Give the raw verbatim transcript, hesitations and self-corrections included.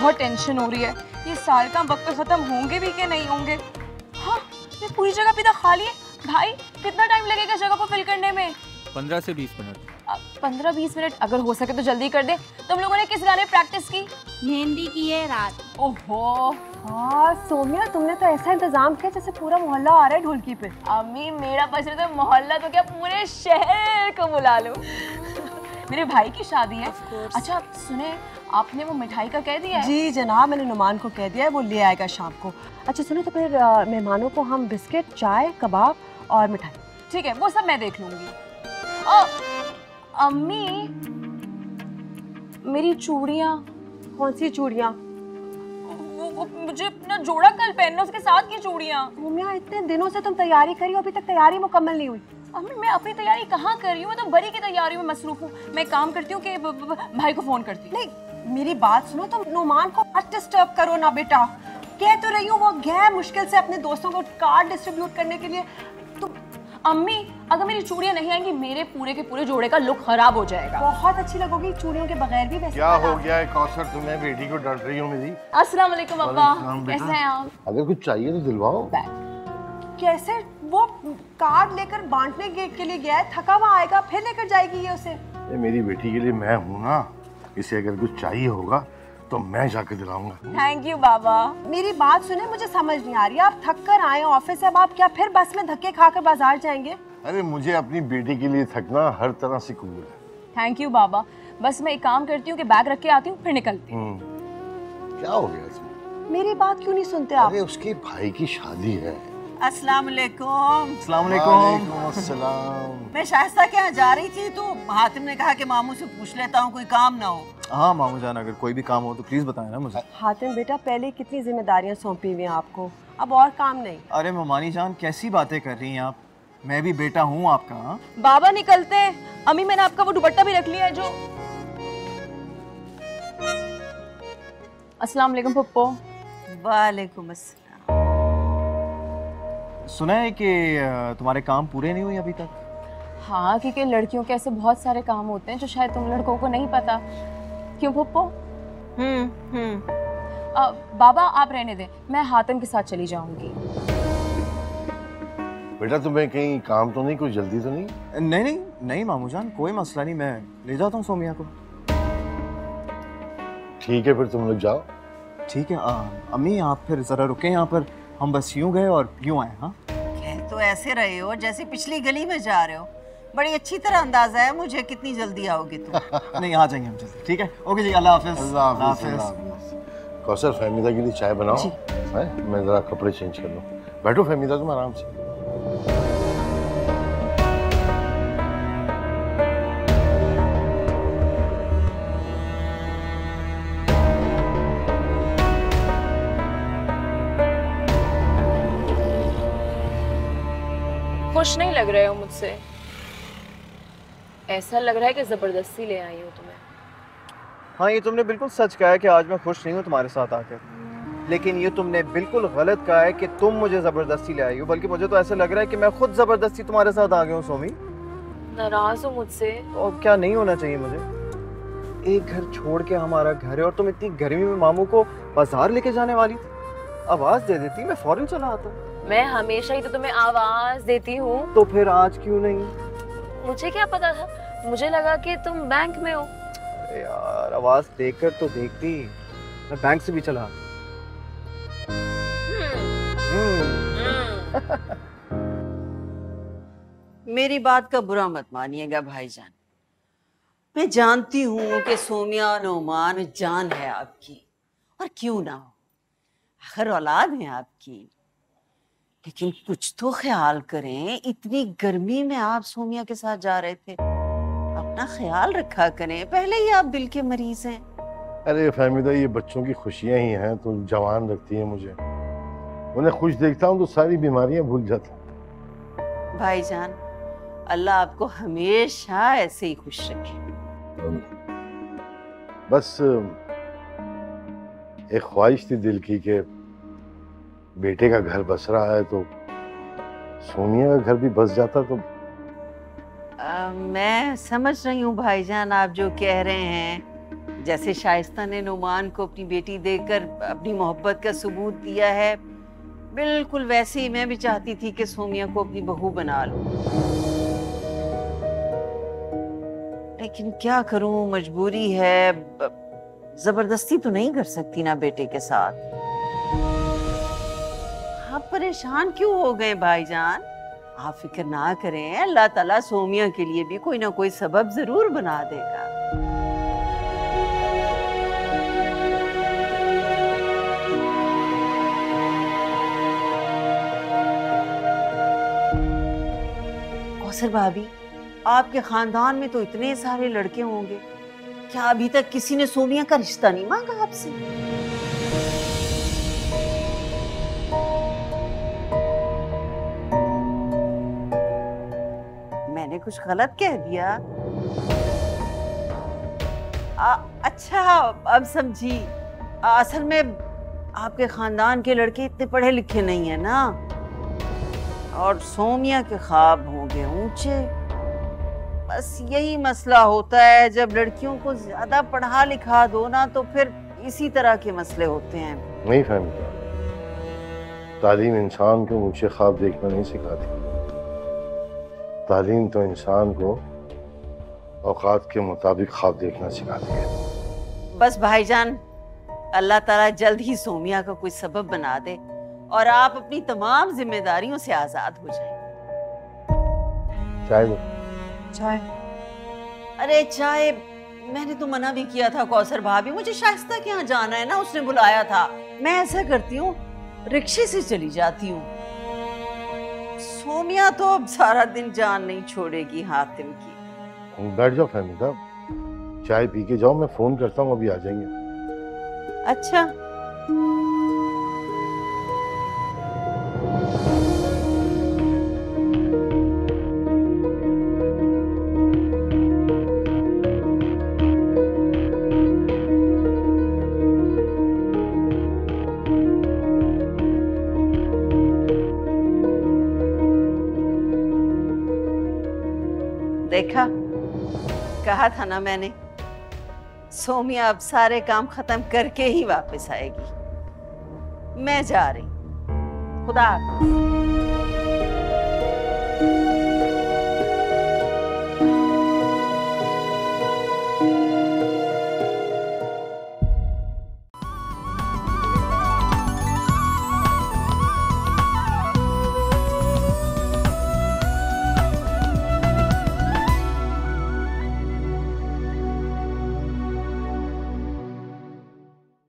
बहुत टेंशन हो रही है, ये साल का वक्त खत्म होंगे भी कि नहीं होंगे। हाँ, ये पूरी जगह पे तो खाली है। भाई कितना टाइम लगेगा जगह को फिल करने में? पंद्रह से बीस मिनट। पंद्रह बीस मिनट, अगर हो सके तो जल्दी कर दे। तुम लोगों ने किस गाने प्रैक्टिस की? मेहंदी की है रात। ओहो, हाँ सोमिया, तुमने तो ऐसा इंतजाम किया जैसे पूरा मोहल्ला आ रहा है ढोलकी पे। अम्मी मेरा बच रहा तो मोहल्ला तो क्या पूरे शहर को बुला लो। मेरे भाई की शादी है। अच्छा सुने, आपने वो मिठाई का कह दिया है? जी जनाब, मैंने नुमान को कह दिया है, वो ले आएगा शाम को। अच्छा सुनो, तो फिर आ, मेहमानों को हम बिस्किट, चाय, कबाब और मिठाई। ठीक है, वो सब मैं देख लूंगी। ओ, अम्मी मेरी चूड़ियाँ। कौन सी चूड़ियाँ? वो, वो मुझे अपना जोड़ा कल पहनना, उसके साथ की चूड़ियाँ। सोमिया, इतने दिनों से तुम तैयारी करी हो, अभी तक तैयारी मुकम्मल नहीं हुई। अम्मी मैं अपनी तैयारी कहाँ कर रही हूँ, मैं तो बड़ी की तैयारी में मसरूफ हूँ। मैं काम करती हूँ कि ब, ब, ब, भाई को फोन करती हूँ। नहीं मेरी बात सुनो, तुम नुमान को मत डिस्टर्ब करो ना बेटा। कह तो रही हूँ, वो गया मुश्किल से अपने दोस्तों को कार्ड डिस्ट्रीब्यूट करने के लिए। तुम अम्मी अगर मेरी चूड़ियाँ नहीं आएंगी, मेरे पूरे के पूरे जोड़े का लुक खराब हो जाएगा। बहुत अच्छी लगोगी चूड़ियों के बगैर भी। वैसे क्या हो गया है कौसर, तुम्हें बेटी को डांट रही हो मेरी? अस्सलाम वालेकुम अब्बा, कैसे हैं आप? अगर कुछ चाहिए तो दिलवाओ। कैसे? वो कार्ड लेकर बांटने के, के लिए गया है, थका हुआ आएगा, फिर लेकर जाएगी ये उसे। ये मेरी बेटी के लिए मैं हूँ ना, इसे अगर कुछ चाहिए होगा तो मैं जाकर दिलाऊंगा। थैंक यू बाबा। मेरी बात सुने, मुझे समझ नहीं आ रही, आप थक कर आए ऑफिस से, अब आप क्या फिर बस में धक्के खाकर बाजार जाएंगे? अरे मुझे अपनी बेटी के लिए थकना हर तरह से कबूल है। थैंक यू बाबा। बस मैं एक काम करती हूँ कि बैग रख के आती हूँ, फिर निकलती हूँ। क्या हो गया इसमें? मेरी बात क्यों नहीं सुनते आप? अरे उसके भाई की शादी है। अस्सलाम वालेकुम। अस्सलाम वालेकुम। अस्सलाम। मैं शाइस्ता के यहाँ जा रही थी तो हातिम ने कहा कि मामू से पूछ लेता हूँ कोई काम ना हो। हाँ मामू जान, अगर कोई भी काम हो तो प्लीज बताएं ना मुझे। हातिम बेटा, पहले कितनी जिम्मेदारियां सौंपी हुई हैं आपको, अब और काम नहीं। अरे ममानी जान, कैसी बातें कर रही हैं आप? मैं भी बेटा हूँ आपका। हाँ बाबा निकलते हैं। अम्मी मैंने आपका वो दुपट्टा भी रख लिया है जो। अस्सलाम वालेकुम पप्पो। वालेकुम अस्सलाम। सुना है कि तुम्हारे काम पूरे नहीं हुए अभी तक? हाँ, क्योंकि लड़कियों के ऐसे बहुत सारे काम होते हैं जो शायद तुम लड़कों को नहीं पता। क्यों पप्पो? हम्म हम्म बाबा आप रहने दें, मैं हातिम के साथ चली जाऊंगी। बेटा तुम्हें कहीं काम तो नहीं, कोई जल्दी तो नहीं? नहीं नहीं नहीं मामू जान, कोई मसला नहीं, मैं ले जाता हूँ सोमिया को। ठीक है फिर तुम लोग जाओ। ठीक है। आ, अम्मी आप फिर जरा रुके यहाँ पर, हम बस यूं गए और यूं आए। हाँ कह तो ऐसे रहे हो जैसे पिछली गली में जा रहे हो। बड़ी अच्छी तरह अंदाजा है मुझे कितनी जल्दी आओगे तुम। नहीं आ जाएंगे हम जल्दी। ठीक है, ओके जी, अल्लाह हाफिज। अल्लाह हाफिज। कौसर फहमीदा के लिए चाय बनाओ है? मैं जरा कपड़े चेंज कर लूँ। बैठो फहमीदा तुम आराम से। खुश नहीं लग रहे हो मुझसे? ऐसा लग रहा है कि जबरदस्ती ले आई हूँ तुम्हें। हाँ ये तुमने बिल्कुल सच कहा है कि आज मैं खुश नहीं हूँ तुम्हारे साथ आकर, लेकिन ये तुमने बिल्कुल गलत कहा है कि तुम मुझे जबरदस्ती ले आई हो, बल्कि मुझे तो ऐसा लग रहा है कि मैं खुद जबरदस्ती तुम्हारे साथ आ गया हूँ। सोमी नाराज हो मुझसे? और क्या नहीं होना चाहिए मुझे? एक घर छोड़ के हमारा घर है और तुम इतनी गर्मी में मामू को बाजार लेके जाने वाली थी। आवाज दे देती, मैं फौरन चला आता। मैं हमेशा ही तो तुम्हें आवाज देती हूँ। तो फिर आज क्यों नहीं? मुझे क्या पता था, मुझे लगा कि तुम बैंक में हो। अरे यार आवाज देकर तो देखती, मैं बैंक से भी चला आता। मेरी बात का बुरा मत मानिएगा भाईजान। मैं जानती हूँ कि सोमिया और नोमान जान है आपकी, और क्यों ना हो, आखिर औलाद है आपकी। लेकिन कुछ तो ख्याल करें, इतनी गर्मी में आप सोमिया के साथ जा रहे थे, अपना ख्याल रखा करें। पहले ही आप दिल के मरीज हैं। अरे फहमीदा, ये बच्चों की खुशियां ही हैं तो जवान रखती हैं मुझे। उन्हें खुश देखता हूँ तो सारी बीमारियां भूल जाता हूँ। भाईजान अल्लाह आपको हमेशा ऐसे ही खुश रखे। बस एक ख्वाहिश थी दिल की कि बेटे का घर बस रहा है तो सोनिया का घर भी बस जाता तो। आ, मैं समझ रही हूँ भाईजान आप जो कह रहे हैं, जैसे शाइस्ता ने नुमान को अपनी बेटी देकर अपनी मोहब्बत का सबूत दिया है, बिल्कुल वैसे ही मैं भी चाहती थी कि सोमिया को अपनी बहू बना लूं। लेकिन क्या करूं, मजबूरी है, जबरदस्ती तो नहीं कर सकती ना बेटे के साथ। आप परेशान क्यों हो गए भाईजान? आप फिक्र ना करें, अल्लाह ताला सोमिया के लिए भी कोई ना कोई सबब जरूर बना देगा। कौसर भाभी, आपके खानदान में तो इतने सारे लड़के होंगे, क्या अभी तक किसी ने सोमिया का रिश्ता नहीं मांगा आपसे? मैंने कुछ गलत कह दिया? आ, अच्छा, अब समझी। असल में आपके खानदान के लड़के इतने पढ़े लिखे नहीं है ना, और सोमिया के ख्वाब होंगे ऊंचे। बस यही मसला होता है, जब लड़कियों को ज्यादा पढ़ा लिखा दो ना तो फिर इसी तरह के मसले होते हैं। नहीं फहमी, तालीम इंसान को ऊंचे ख्वाब देखना नहीं सिखाती। तालीम तो इंसान को औकात के मुताबिक ख्वाब देखना सिखाती है। बस भाईजान, अल्लाह ताला जल्द ही सोमिया का कोई सबब बना दे और आप अपनी तमाम जिम्मेदारियों से आजाद हो जाएं। चाय दो। चाय? अरे चाय मैंने तो मना भी किया था कौसर भाभी, मुझे शाइस्ता के यहाँ जाना है ना, उसने बुलाया था। मैं ऐसा करती हूँ, रिक्शे से चली जाती हूँ। सोमिया तो अब सारा दिन जान नहीं छोड़ेगी हातिम की। बैठ जाओ फहमीदा, चाय पी के जाओ, मैं फोन करता हूँ, अभी आ जाएंगे। अच्छा। देखा, कहा था ना मैंने, सोमिया अब सारे काम खत्म करके ही वापस आएगी। मैं जा रही। खुदा हाफ़िज़।